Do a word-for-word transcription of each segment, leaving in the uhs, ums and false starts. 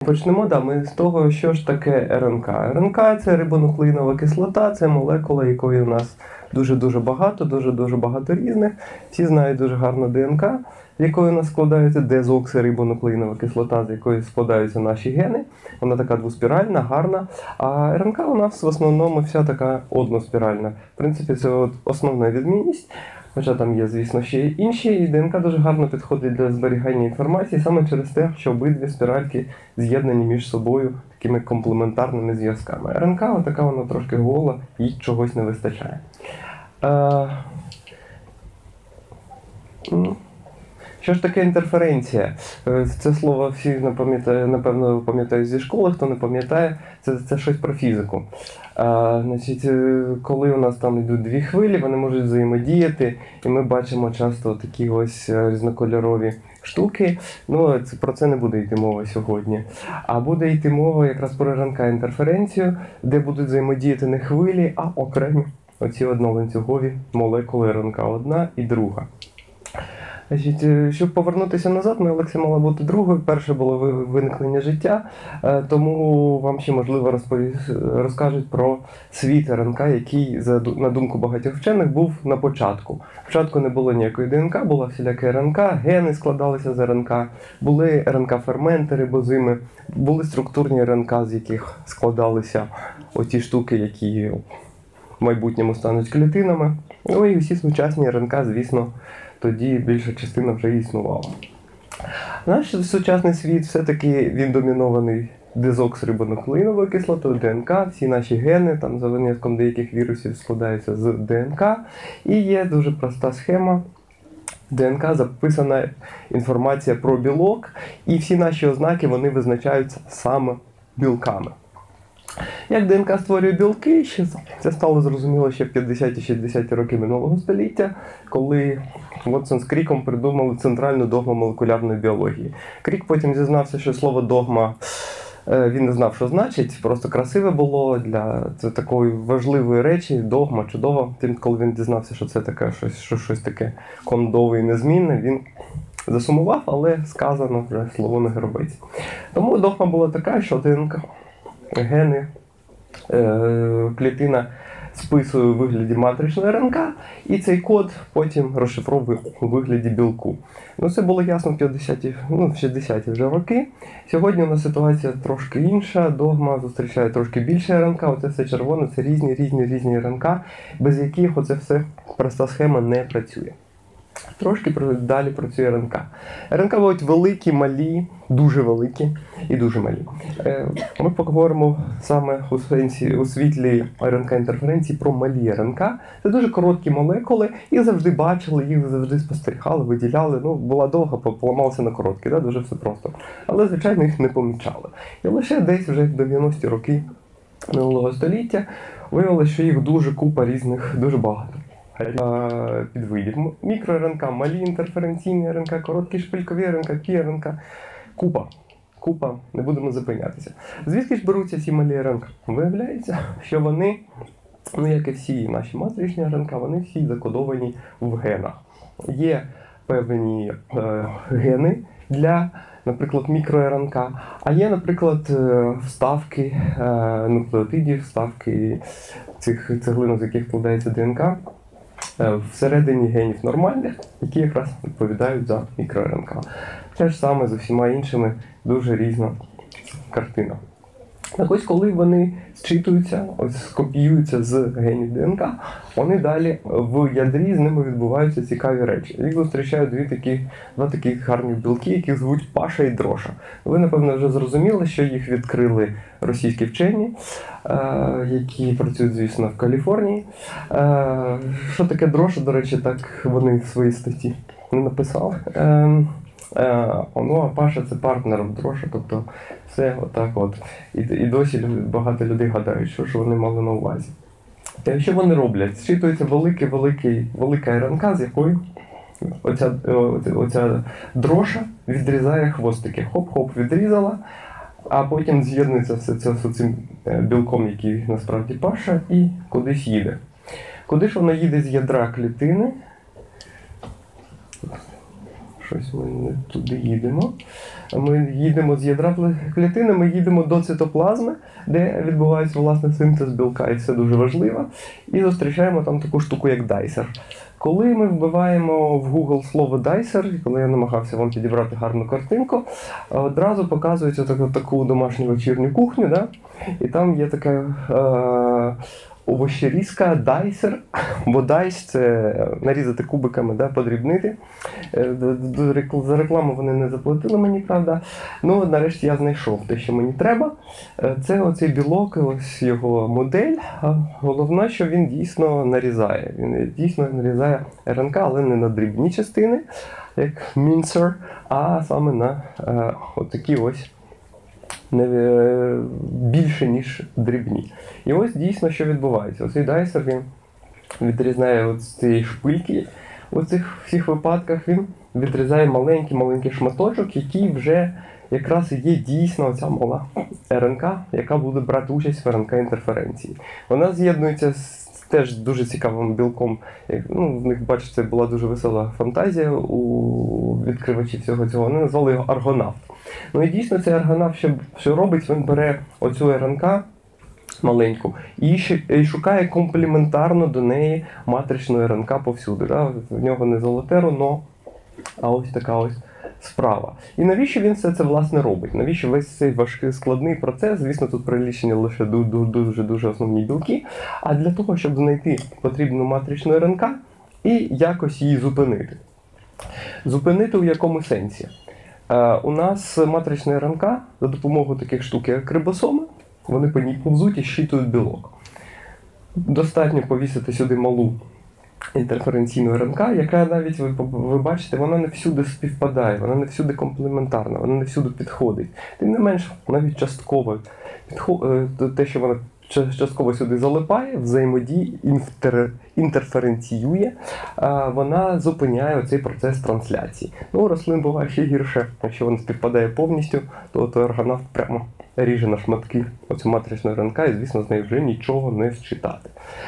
Почнемо да, ми з того, що ж таке РНК. РНК – це рибонуклеїнова кислота, це молекула, якої у нас дуже-дуже багато, дуже-дуже багато різних. Всі знають дуже гарно ДНК, з якої у нас складається дезоксирибонуклеїнова кислота, з якої складаються наші гени. Вона така двоспіральна, гарна. А РНК у нас в основному вся така односпіральна. В принципі, це от основна відмінність. Хоча там є, звісно, ще й інші, і ДНК дуже гарно підходить для зберігання інформації саме через те, що обидві спіральки з'єднані між собою такими комплементарними зв'язками. РНК, отака вона трошки гола, їй чогось не вистачає. А... Що ж таке інтерференція? Це слово всі, напевно, пам'ятають зі школи, хто не пам'ятає, це, це щось про фізику. А, значить, коли у нас там йдуть дві хвилі, вони можуть взаємодіяти, і ми бачимо часто такі ось різнокольорові штуки. Ну, це, про це не буде йти мова сьогодні. А буде йти мова якраз про РНК-інтерференцію, де будуть взаємодіяти не хвилі, а окремі оці одноланцюгові молекули РНК одна і друга. Значить, щоб повернутися назад, моя лекція мала бути другою. Перше було виникнення життя, тому вам ще, можливо, розповіс... розкажуть про світ РНК, який, на думку багатьох вчених, був на початку. Спочатку не було ніякої ДНК, була всіляка РНК, гени складалися з РНК, були РНК-ферменти, рибозими, були структурні РНК, з яких складалися оті штуки, які в майбутньому стануть клітинами. Ну і усі сучасні РНК, звісно, тоді більша частина вже існувала. Наш сучасний світ все-таки він домінований дезоксирибонуклеїновою кислотою, ДНК, всі наші гени, там за винятком деяких вірусів складаються з ДНК. І є дуже проста схема. В ДНК записана інформація про білок, і всі наші ознаки вони визначаються саме білками. Як ДНК створює білки, це стало зрозуміло ще в п'ятдесяті-шістдесяті роки минулого століття, коли Вотсон з Кріком придумали центральну догму молекулярної біології. Крік потім зізнався, що слово «догма» він не знав, що значить, просто красиве було для такої важливої речі, догма, чудово. Тим, коли він дізнався, що це таке щось, що щось таке кондове і незмінне, він засумував, але сказано вже слово не гробиться. Тому догма була така, що ДНК, гени, клітина списує у вигляді матричної РНК, і цей код потім розшифровує у вигляді білку. Ну, це було ясно в п'ятдесяті, ну, в шістдесяті вже роки. Сьогодні у нас ситуація трошки інша, догма зустрічає трошки більше РНК, оце все червоне, це різні, різні, різні РНК, без яких оце все проста схема не працює. Трошки далі працює РНК. РНК бувають великі, малі, дуже великі і дуже малі. Ми поговоримо саме у, сенсі, у світлі РНК-інтерференції про малі РНК. Це дуже короткі молекули, їх завжди бачили, їх завжди спостерігали, виділяли. Ну, була довга, поламалася на короткі, да? Дуже все просто. Але, звичайно, їх не помічали. І лише десь вже в дев'яності роки минулого століття виявилося, що їх дуже купа різних, дуже багато підвидів. Мікро-РНК, малі інтерференційні РНК, короткі шпилькові РНК, пі-РНК. Купа. Купа. Не будемо зупинятися. Звідки ж беруться ці малі РНК? Виявляється, що вони, ну як і всі наші матричні РНК, вони всі закодовані в генах. Є певні е, гени для, наприклад, мікро-РНК, а є, наприклад, вставки е, нуклеотидів, вставки цих цеглинок, з яких складається ДНК, всередині генів нормальних, які якраз відповідають за мікро-РНК. Те ж саме з усіма іншими дуже різна картина. Так ось, коли вони зчитуються, ось копіюються з генів ДНК, вони далі в ядрі з ними відбуваються цікаві речі. Їх зустрічають дві такі, два такі гарні білки, які звуть Паша і Дроша. Ви, напевно, вже зрозуміли, що їх відкрили російські вчені, які працюють, звісно, в Каліфорнії. Що таке Дроша, до речі, так вони в своїй статті не написали. Ну, а Паша – це партнер Дроша, тобто все отак от. І, і досі багато людей гадають, що ж вони мали на увазі. Що вони роблять? Зчитується великий-великий, велика РНК, з якої оця, оця Дроша відрізає хвостики. Хоп-хоп відрізала, а потім з'єднується все це з цим білком, який насправді Паша, і кудись їде. Куди ж вона їде з ядра клітини? Щось ми не туди їдемо. Ми їдемо з ядра клітини, ми їдемо до цитоплазми, де відбувається, власне, синтез білка, і це дуже важливо. І зустрічаємо там таку штуку, як дайсер. Коли ми вбиваємо в Google слово дайсер, і коли я намагався вам підібрати гарну картинку, одразу показується таку, таку домашню вечірню кухню, да? І там є така е- овощерізка, дайсер, бо дайс – це нарізати кубиками, да, подрібнити. За рекламу вони не заплатили мені, правда. Ну, нарешті я знайшов те, що мені треба. Це оцей білок, ось його модель. Головне, що він дійсно нарізає. Він дійсно нарізає РНК, але не на дрібні частини, як мінсер, а саме на е, отакі ось не більше, ніж дрібні. І ось дійсно, що відбувається. Оцей дайсер, він відрізняє от з цієї шпильки, у цих всіх випадках він відрізає маленький-маленький шматочок, який вже якраз і є дійсно оця мала РНК, яка буде брати участь в РНК-інтерференції. Вона з'єднується з теж дуже цікавим білком. Ну, в них, бачите, була дуже весела фантазія у відкривачів всього цього. Вони назвали його аргонавт. Ну і дійсно цей аргонавт, що, що робить, він бере оцю РНК маленьку і, і шукає комплементарно до неї матричну РНК повсюди. Да? В нього не золоте руно, а ось така ось справа. І навіщо він все це, власне, робить? Навіщо весь цей важкий складний процес? Звісно, тут прилічені лише дуже-дуже основні білки. А для того, щоб знайти потрібну матричну РНК і якось її зупинити. Зупинити у якому сенсі? Е, у нас матрична РНК за допомогою таких штук, як рибосоми, вони по ній повзуть і щитують білок. Достатньо повісити сюди малу інтерференційну РНК, яка навіть, ви, ви бачите, вона не всюди співпадає, вона не всюди комплементарна, вона не всюди підходить. Тим не менш, навіть частково підход... те, що вона частково сюди залипає, взаємодіє, інтер... інтерференціює, вона зупиняє оцей процес трансляції. Ну, у рослин буває ще гірше, якщо вона співпадає повністю, то той органавт прямо ріже на шматки оцю матричну РНК, і, звісно, з нею вже нічого не зчитати.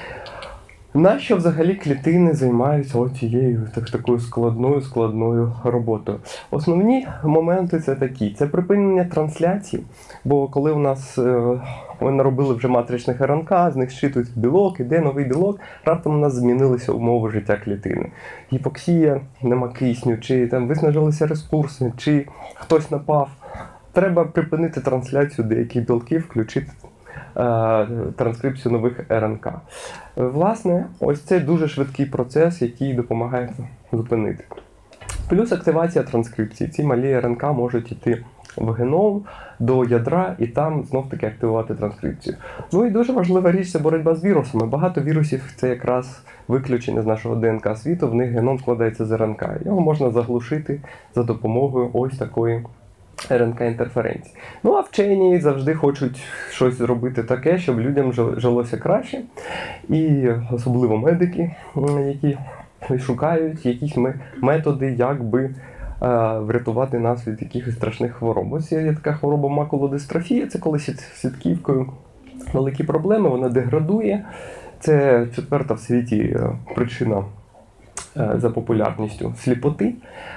Нащо взагалі клітини займаються оцією так, такою складною складною роботою? Основні моменти це такі. Це припинення трансляції, бо коли у нас е, ми наробили вже матричних РНК, з них зчитують білок, іде новий білок, раптом у нас змінилися умови життя клітини. Гіпоксія, нема кисню, чи там виснажилися ресурси, чи хтось напав. Треба припинити трансляцію деяких білків, включити транскрипцію нових РНК. Власне, ось це дуже швидкий процес, який допомагає зупинити. Плюс активація транскрипції. Ці малі РНК можуть йти в геном до ядра і там знов-таки активувати транскрипцію. Ну і дуже важлива річ – це боротьба з вірусами. Багато вірусів – це якраз виключення з нашого ДНК світу, в них геном складається з РНК. Його можна заглушити за допомогою ось такої РНК-інтерференції. Ну, а вчені завжди хочуть щось зробити таке, щоб людям жилося краще. І особливо медики, які шукають якісь методи, як би врятувати нас від якихось страшних хвороб. Ось є така хвороба макулодистрофія, це коли сітківкою великі проблеми, вона деградує. Це четверта в світі причина за популярністю сліпоти.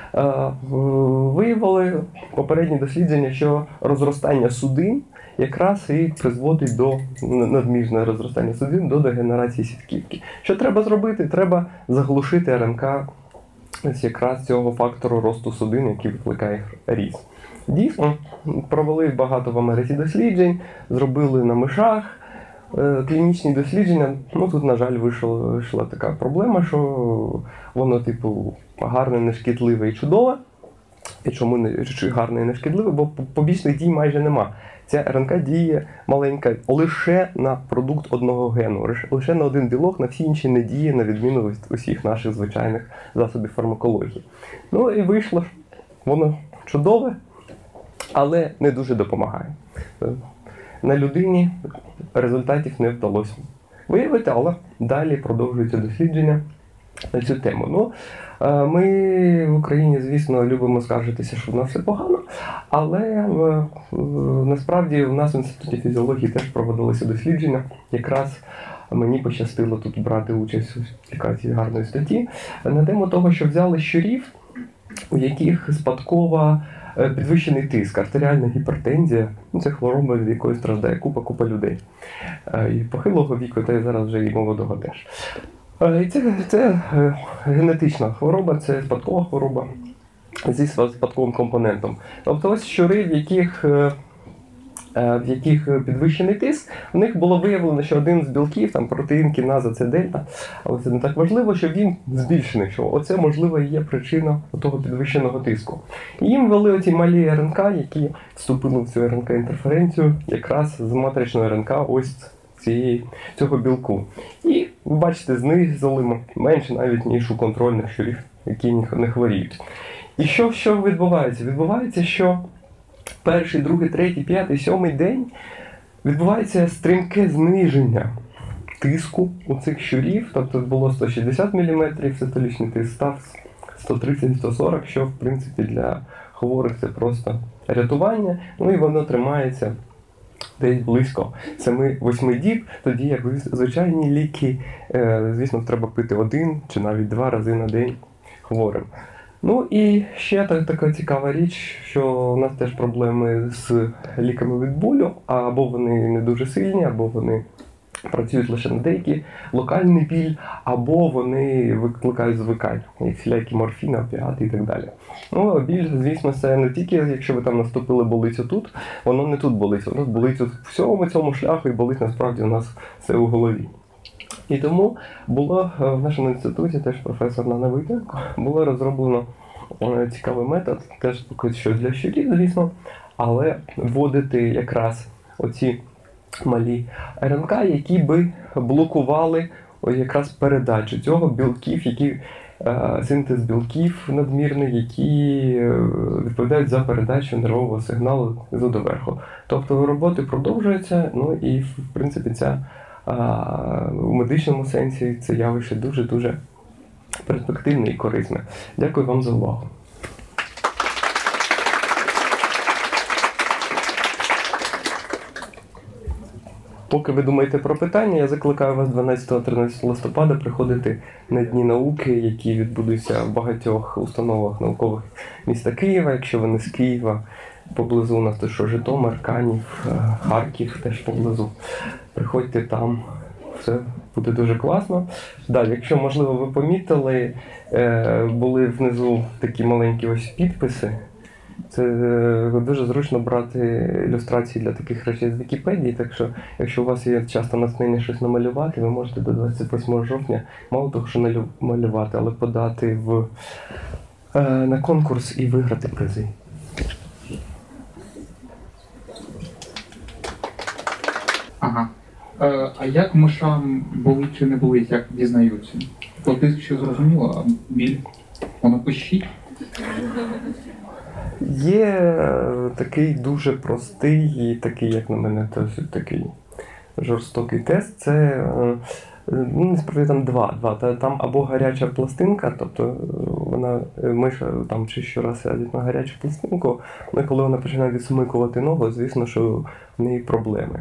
Виявили попередні дослідження, що розростання судин якраз і призводить до надмірного розростання судин до дегенерації сітківки. Що треба зробити? Треба заглушити РНК ось якраз цього фактору росту судин, який викликає ріст. Дійсно, провели багато в Америці досліджень, зробили на мишах клінічні дослідження. Ну, тут, на жаль, вийшла, вийшла така проблема, що воно, типу, гарне, нешкідливе і чудове. І чому не гарне і нешкідливе? Бо побічних дій майже нема. Ця РНК діє маленька лише на продукт одного гену, лише на один білок, на всі інші не діє, на відміну від усіх наших звичайних засобів фармакології. Ну і вийшло, воно чудове, але не дуже допомагає. На людині результатів не вдалося виявити, але далі продовжуються дослідження на цю тему. Ну, ми в Україні, звісно, любимо скаржитися, що в нас все погано, але насправді у нас в Інституті фізіології теж проводилися дослідження. Якраз мені пощастило тут брати участь у публікації гарної статті на тему того, що взяли щурів у яких спадкова підвищений тиск, артеріальна гіпертензія, ну, це хвороба, від якої страждає купа-купа людей. І похилого віку, та й зараз вже і молодого теж. І це, це генетична хвороба, це спадкова хвороба зі спадковим компонентом. Тобто ось щури, в яких, в яких підвищений тиск, у них було виявлено, що один з білків, там протеїн, кіназа, це дельта, але це не так важливо, що він збільшений, що оце, можливо, є причина того підвищеного тиску. І їм ввели оці малі РНК, які вступили в цю РНК-інтерференцію якраз з матричної РНК ось цієї, цього білку. І ви бачите, знизили менше навіть, ніж у контрольних щурів, які не хворіють. І що, що відбувається? Відбувається, що перший, другий, третій, п'ятий, сьомий день відбувається стрімке зниження тиску у цих щурів, тобто було сто шістдесят міліметрів, систолічний тиск став сто тридцять - сто сорок, що в принципі для хворих це просто рятування, ну і воно тримається десь близько семи-восьми діб, тоді як звичайні ліки, звісно, треба пити один чи навіть два рази на день хворим. Ну і ще так, така цікава річ, що у нас теж проблеми з ліками від болю, або вони не дуже сильні, або вони працюють лише на деякий локальний біль, або вони викликають звикання, як всілякі морфіни, опіати і так далі. Ну, біль, звісно, це не тільки, якщо ви там наступили болить отут, воно не тут болить, воно болить от всьому цьому шляху і болить насправді у нас все у голові. І тому було в нашому інституті, теж професор Нана Войтенко, було розроблено цікавий метод, теж що для щурів, звісно, але вводити якраз оці малі РНК, які би блокували якраз передачу цього білків, які, синтез білків надмірний, які відповідають за передачу нервового сигналу знизу до верху. Тобто роботи продовжуються, ну і в принципі ця у медичному сенсі це явище дуже-дуже перспективне і корисне. Дякую вам за увагу. Поки ви думаєте про питання, я закликаю вас дванадцятого-тринадцятого листопада приходити на Дні науки, які відбудуться в багатьох установах наукових міста Києва. Якщо ви не з Києва, поблизу у нас то що Житомир, Канів, Харків теж поблизу. Приходьте там, все буде дуже класно. Далі, якщо, можливо, ви помітили, були внизу такі маленькі ось підписи. Це дуже зручно брати ілюстрації для таких речей з Вікіпедії, так що, якщо у вас є часто натхнення щось намалювати, ви можете до двадцять восьмого жовтня мало того, що намалювати, але подати в, на конкурс і виграти призи. Ага. Е, а як мишам болить чи не болить, як дізнаються? То тиск ще зрозуміло, а біль? Воно пищить? Є такий дуже простий і такий, як на мене, досить такий жорстокий тест. Це, ну, насправді там два. два. Там або гаряча пластинка, тобто вона, миша там чи щораз сядуть на гарячу пластинку, але коли вона починає відсмикувати ногу, звісно, що в неї проблеми.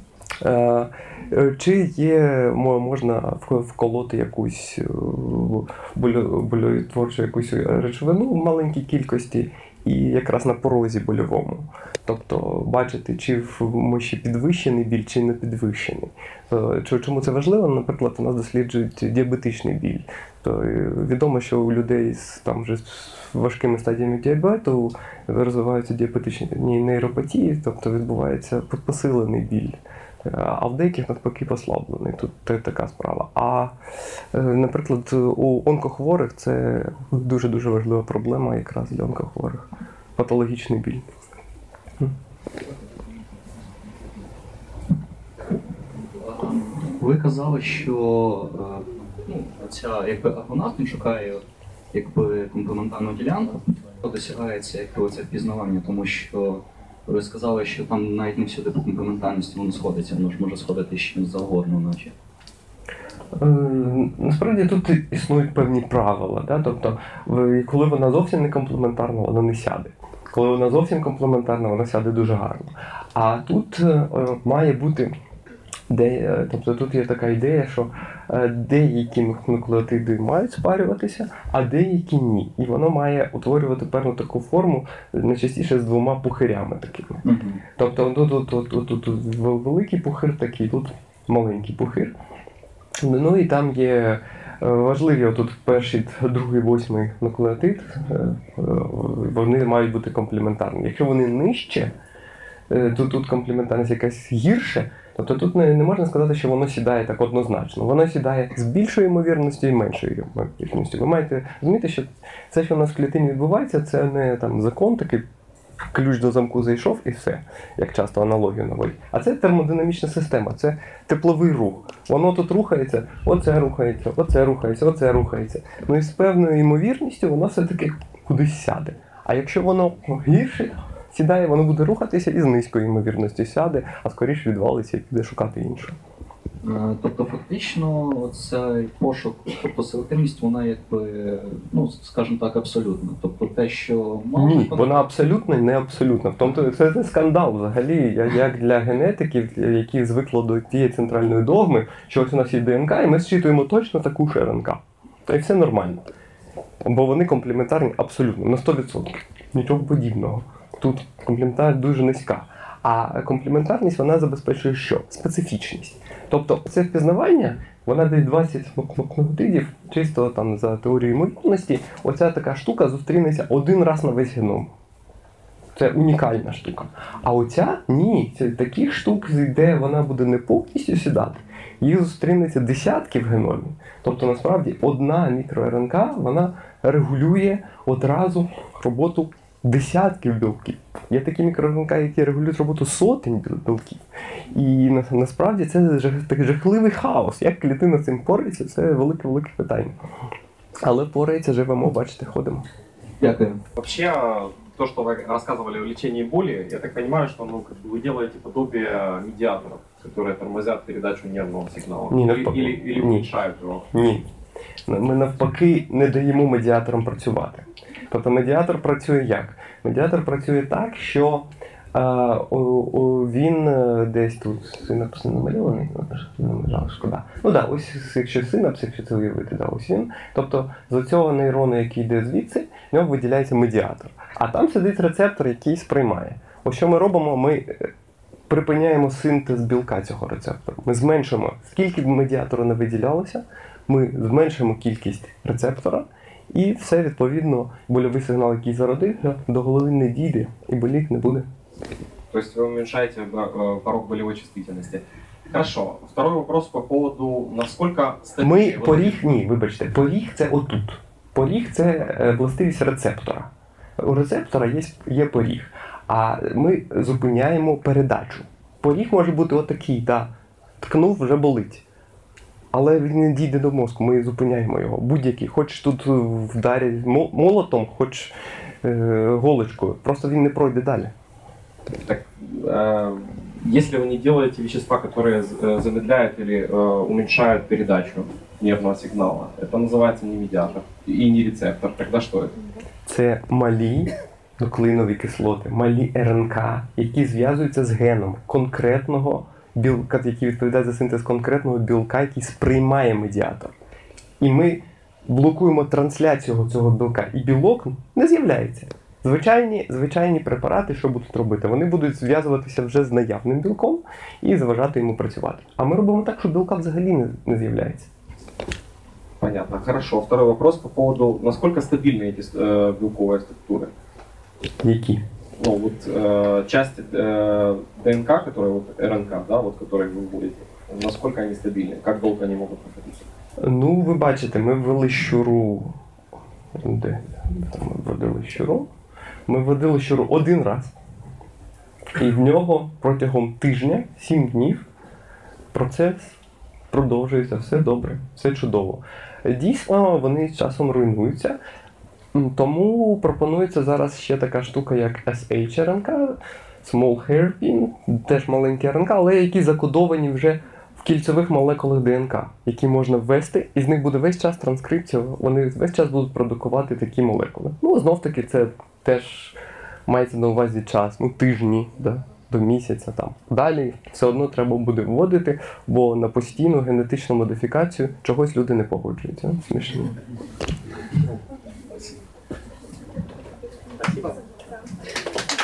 Чи є, можна вколоти якусь болеутворчу якусь речовину в маленькій кількості і якраз на порозі больовому. Тобто бачити, чи в миші підвищений біль, чи не підвищений. Чому це важливо? Наприклад, у нас досліджують діабетичний біль. То відомо, що у людей з там вже важкими стадіями діабету розвиваються діабетичні нейропатії, тобто відбувається посилений біль. А в деяких навпаки послаблений. Тут така справа. А, наприклад, у онкохворих це дуже-дуже важлива проблема якраз для онкохворих. Патологічний біль. Ви казали, що ну, ця якби агонат, він шукає якби комплементарну ділянку, то досягається якби це впізнавання, тому що ви сказали, що там навіть не всюди по комплементарності воно сходиться, воно ж може сходити з чимось завгодно, наче. Е, насправді тут існують певні правила, да? Тобто, коли вона зовсім не комплементарна, вона не сяде. Коли вона зовсім комплементарна, вона сяде дуже гарно. А тут е, має бути Де, е, тобто тут є така ідея, що е, деякі нуклеотиди мають спарюватися, а деякі ні. І воно має утворювати певну таку форму, найчастіше з двома пухирями такими. Угу. Тобто тут, тут, тут, тут, тут, тут великий пухир такий, тут маленький пухир. Ну і там є е, важливі отут перший, другий, восьмий нуклеотид, е, е, вони мають бути комплементарні. Якщо вони нижче, е, то тут комплементарність якась гірше, тобто тут не, не можна сказати, що воно сідає так однозначно. Воно сідає з більшою ймовірністю і меншою ймовірністю. Ви маєте розуміти, що це, що у нас в клітині відбувається, це не там закон такий, ключ до замку зайшов і все, як часто аналогію наводять. А це термодинамічна система, це тепловий рух. Воно тут рухається, оце рухається, оце рухається, оце рухається. Ну і з певною ймовірністю воно все-таки кудись сяде. А якщо воно гірше сідає, воно буде рухатися і з низькою ймовірністю сяде, а скоріше відвалиться і піде шукати інше. Е, Тобто фактично цей пошук, тобто селективність, вона якби, ну скажімо так, абсолютна. Тобто те, що мало Ні, вона абсолютно не абсолютна. В тому це, це скандал взагалі, я- як для генетиків, які звикли до тієї центральної догми, що ось у нас є ДНК, і ми зчитуємо точно таку ж РНК. Та й все нормально. Бо вони комплементарні абсолютно, на сто відсотків. Нічого подібного. Тут комплементарність дуже низька. А комплементарність вона забезпечує що? Специфічність. Тобто це впізнавання, вона десь двадцять нуклеотидів, чисто там за теорією ймовірності, оця така штука зустрінеться один раз на весь геном. Це унікальна штука. А оця ні, це таких штук, де вона буде не повністю сідати, їх зустрінеться десятки в геномі. Тобто насправді одна мікро-РНК, вона регулює одразу роботу десятків білків. Є такі мікро-РНК, які регулюють роботу сотень білків. І на, насправді це жах, такий жахливий хаос. Як клітина з цим порається, це велике-велике питання. Але порається, живемо, бачите, ходимо. Дякую. Вообще, то, что вы рассказывали о лечении боли, я так понимаю, что ну, как бы вы делаете подобие медиаторов, которые тормозят передачу нервного сигнала. Не, или, навпаки. или, или Не. улучшают его. Ні. Ми навпаки не даємо медіаторам працювати. Тобто медіатор працює як? Медіатор працює так, що е, о, о, він е, десь тут синапс не намальований, не намалював, шкода. Ну так, да, ось якщо синапс, якщо це уявити, да, ось він. Тобто з цього нейрону, який йде звідси, в нього виділяється медіатор. А там сидить рецептор, який сприймає. Ось що ми робимо, ми припиняємо синтез білка цього рецептора. Ми зменшуємо, скільки б медіатору не виділялося, ми зменшуємо кількість рецептора, і все, відповідно, больовий сигнал, який зародився, до голови не дійде і боліти не буде. То есть вы уменьшаете э, порог болевой чувствительности. Хорошо. Второй вопрос по поводу, насколько стабильны... Ми вот поріг, ні, вибачте, поріг це отут. Поріг це е, властивість рецептора. У рецептора є, є поріг, а ми зупиняємо передачу. Поріг може бути отакий, да, ткнув, вже болить. Але він не дійде до мозку, ми зупиняємо його. Будь-який. Хоч тут вдарять молотом, хоч е, голочкою. Просто він не пройде далі. Так, э, если вы не делаете вещества, которые э, замедляют или э, уменьшают передачу нервного сигнала, это называется не медиатор и не рецептор. Тогда что это? Це малі нуклеинові кислоти, малі РНК, які зв'язуються з геном конкретного білка, який відповідає за синтез конкретного білка, який сприймає медіатор. І ми блокуємо трансляцію цього білка, і білок не з'являється. Звичайні, звичайні препарати, що будуть робити? Вони будуть зв'язуватися вже з наявним білком і заважати йому працювати. А ми робимо так, що білка взагалі не, не з'являється. Понятно. Хорошо. Второй вопрос по поводу, насколько стабильны эти э, белковые структуры? Які? Ну вот э, части э, ДНК, которые вот РНК, да, вот которые вы вводите, насколько они стабильны? Как долго они могут находиться? Ну, ви бачите, ми ввели щуру. Де? Там ми вводили щуру. Ми вводили щуру один раз. І в нього протягом тижня, сім днів, процес продовжується. Все добре, все чудово. Дійсно, вони часом руйнуються. Тому пропонується зараз ще така штука, як ес ейч РНК, Small Hairpin, теж маленькі РНК, але які закодовані вже в кільцевих молекулах ДНК, які можна ввести, і з них буде весь час транскрипція, вони весь час будуть продукувати такі молекули. Ну, знов-таки, це теж мається на увазі час, ну, тижні, да. до місяця там. Далі все одно треба буде вводити, бо на постійну генетичну модифікацію чогось люди не погоджуються. Смішно. Спасибо.